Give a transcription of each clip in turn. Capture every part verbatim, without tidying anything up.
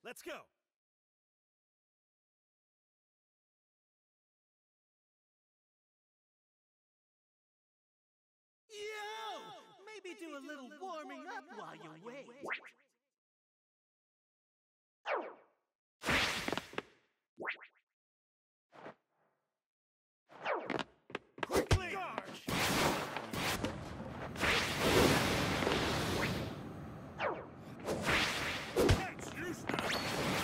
Let's go! Yo! Maybe do a little warming up while you wait. Quickly! Charge! That's useless!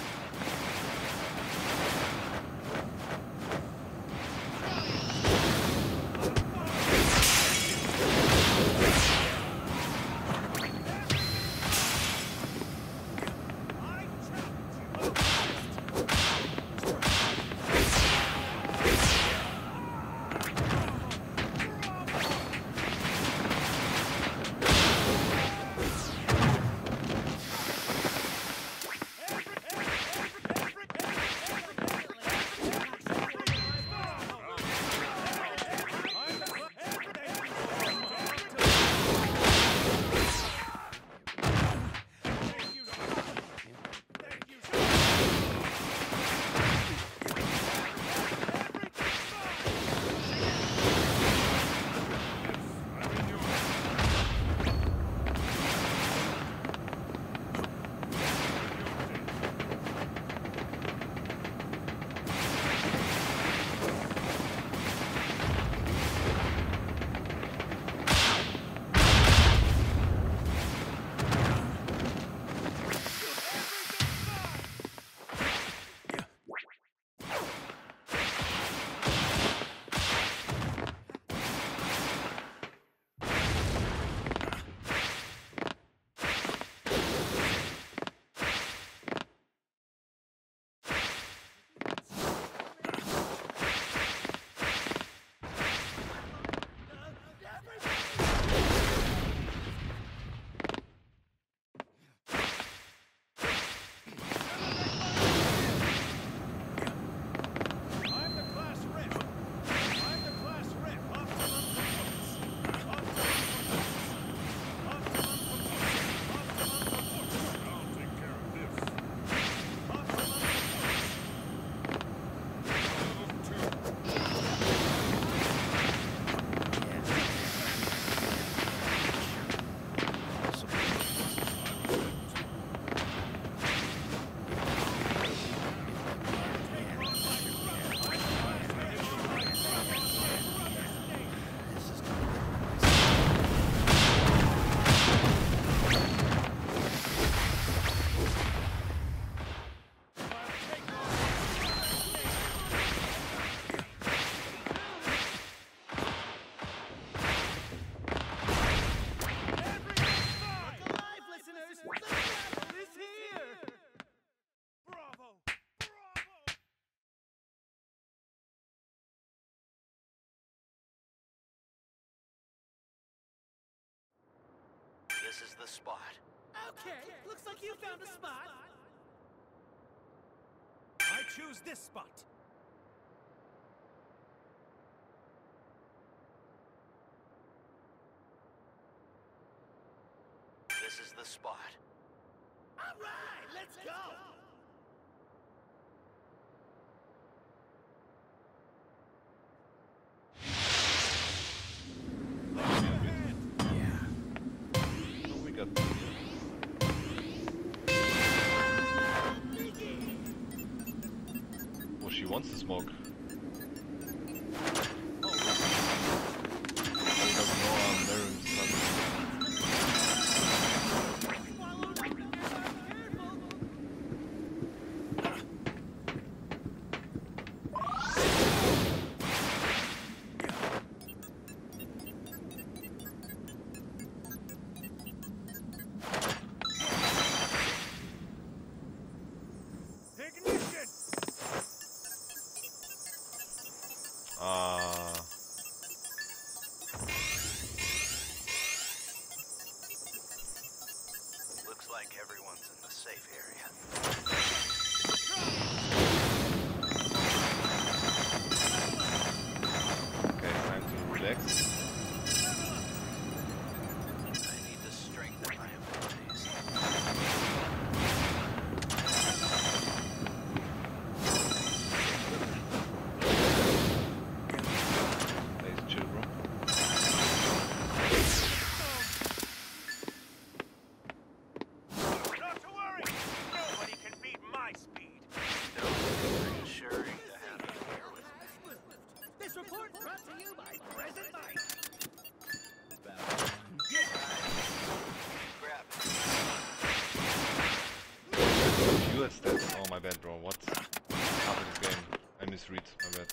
This is the spot. Okay, looks like you found a spot. I choose this spot. This is the spot. All right, let's go. We got. Oh, she wants to smoke. Oh, he doesn't know I'm there and stuff. Uh... Looks like everyone's in the safe area. Okay, time to relax. I need to strengthen my abilities. report brought to you by Present Mike. Grab it. Few stats. Oh my bad, bro. What? Half of this game. I misread. My bad.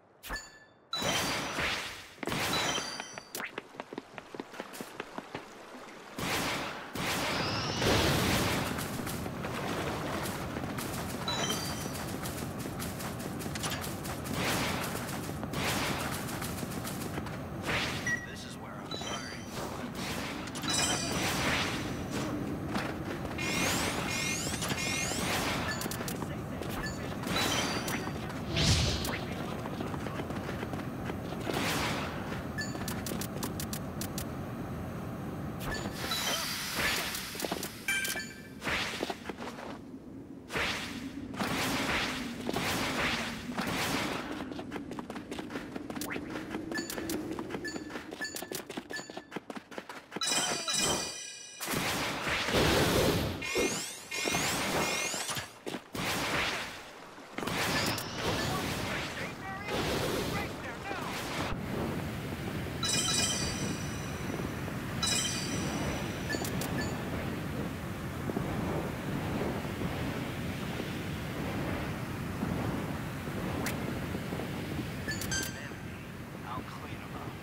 This is where I'm sorry. I'll clean them up.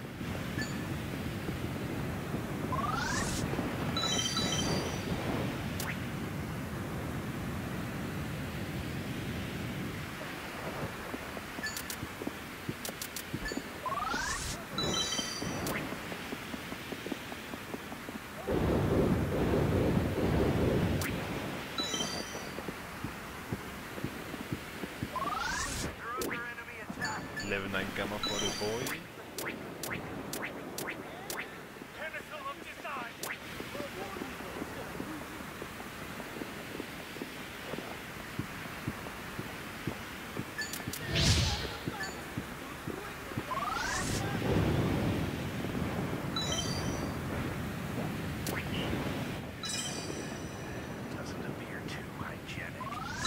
You're under enemy attack. Level nine gamma for the boy. Pinnacle of design. Doesn't appear too hygienic.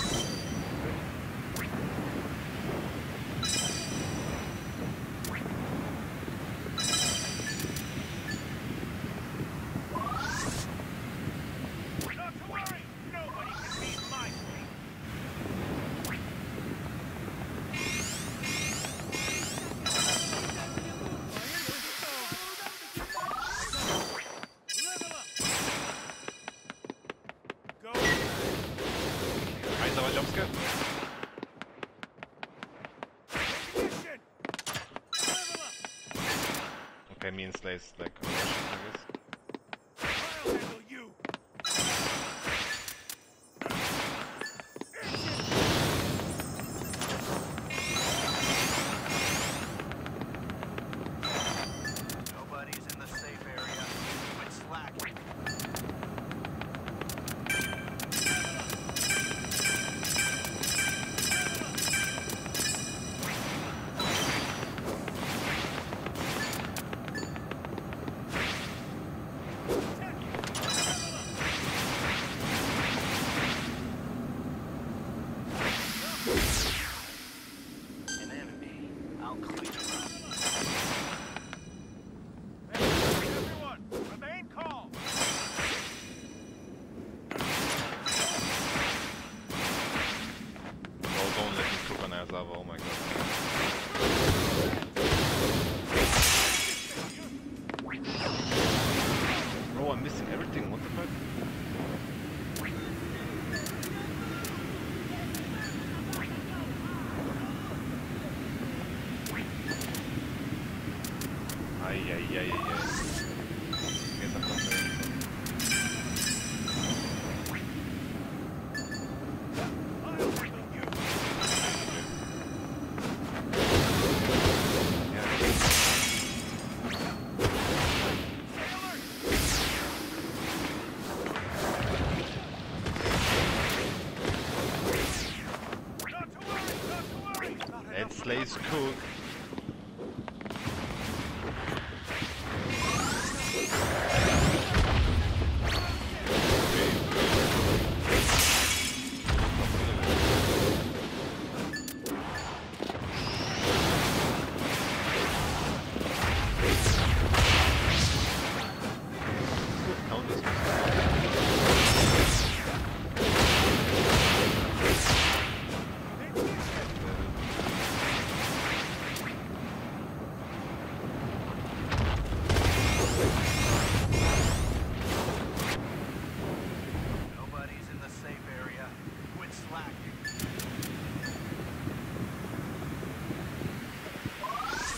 Not to worry. Nobody can beat my speed. Level up. Go. Eins aber Jumpscare. Ignition. Level up. Okay, me and Slays like I guess. I'll handle you. Nobody's in the safe area. Quit slacking. An enemy. I'll clean them up. Everyone, remain calm. Oh, don't let me cook on Azava. Oh my god. Bro, I'm missing everything. What the fuck? Ay, ay, ay, ay, ay. Guess I'm not there. I'll handle you. Yeah. Not to worry. Not to worry. Let's Slays cook.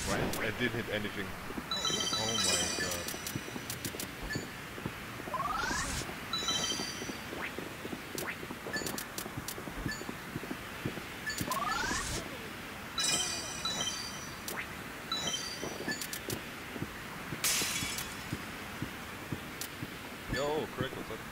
Right, I did hit anything. Oh my god. Yo, Craig, what's up?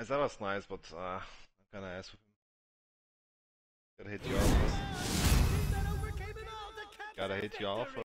that was nice, but uh, I'm kinda ass with him. Gotta hit you off. That overcame it all to capture Gotta hit you off. victory.